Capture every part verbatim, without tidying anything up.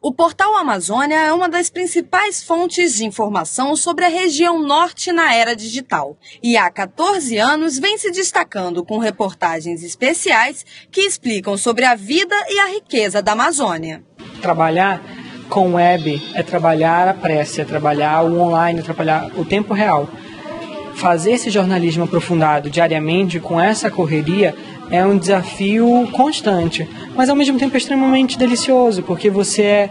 O Portal Amazônia é uma das principais fontes de informação sobre a região norte na era digital. E há quatorze anos vem se destacando com reportagens especiais que explicam sobre a vida e a riqueza da Amazônia. Trabalhar com web é trabalhar a pressa, é trabalhar o online, é trabalhar o tempo real. Fazer esse jornalismo aprofundado diariamente com essa correria é um desafio constante, mas ao mesmo tempo é extremamente delicioso, porque você é,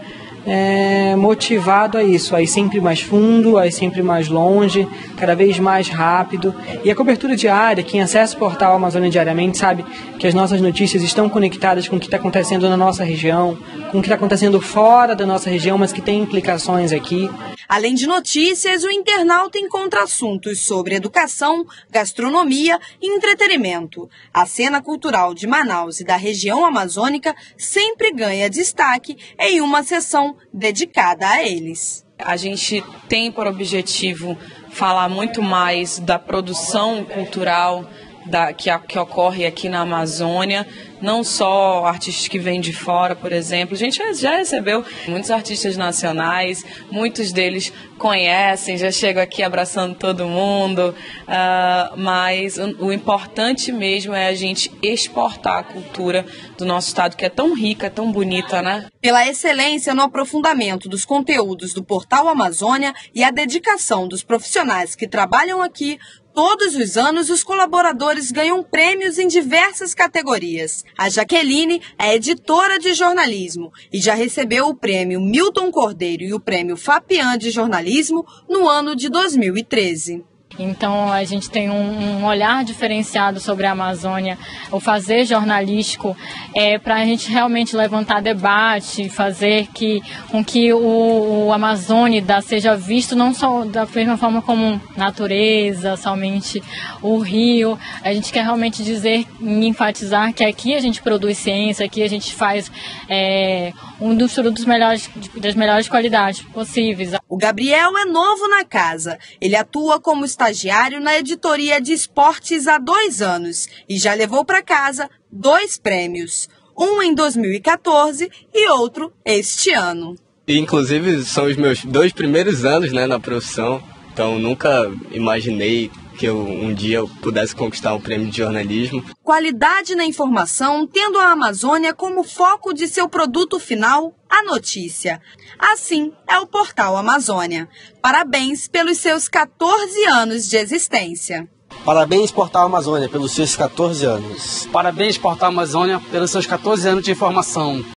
é motivado a isso, a ir sempre mais fundo, a ir sempre mais longe, cada vez mais rápido. E a cobertura diária, quem acessa o portal Amazônia diariamente sabe que as nossas notícias estão conectadas com o que está acontecendo na nossa região, com o que está acontecendo fora da nossa região, mas que tem implicações aqui. Além de notícias, o internauta encontra assuntos sobre educação, gastronomia e entretenimento. A cena cultural de Manaus e da região amazônica sempre ganha destaque em uma seção dedicada a eles. A gente tem por objetivo falar muito mais da produção cultural da, que, a, que ocorre aqui na Amazônia, não só artistas que vêm de fora, por exemplo. A gente já recebeu muitos artistas nacionais, muitos deles conhecem, já chegam aqui abraçando todo mundo, uh, mas o, o importante mesmo é a gente exportar a cultura do nosso estado, que é tão rica, tão bonita, né? Pela excelência no aprofundamento dos conteúdos do Portal Amazônia e a dedicação dos profissionais que trabalham aqui, todos os anos, os colaboradores ganham prêmios em diversas categorias. A Jaqueline é editora de jornalismo e já recebeu o prêmio Milton Cordeiro e o prêmio Fapian de jornalismo no ano de dois mil e treze. Então a gente tem um, um olhar diferenciado sobre a Amazônia, o fazer jornalístico é para a gente realmente levantar debate, fazer que, com que o, o Amazônida seja visto não só da mesma forma como natureza, somente o rio. A gente quer realmente dizer e enfatizar que aqui a gente produz ciência, aqui a gente faz é, um dos produtos melhores, das melhores qualidades possíveis. O Gabriel é novo na casa, ele atua como estagiário na editoria de esportes há dois anos e já levou para casa dois prêmios, um em dois mil e quatorze e outro este ano. E, inclusive, são os meus dois primeiros anos, né, na profissão, então nunca imaginei que eu, um dia eu pudesse conquistar um prêmio de jornalismo. Qualidade na informação, tendo a Amazônia como foco de seu produto final, a notícia. Assim é o Portal Amazônia. Parabéns pelos seus quatorze anos de existência. Parabéns, Portal Amazônia, pelos seus quatorze anos. Parabéns, Portal Amazônia, pelos seus quatorze anos de informação.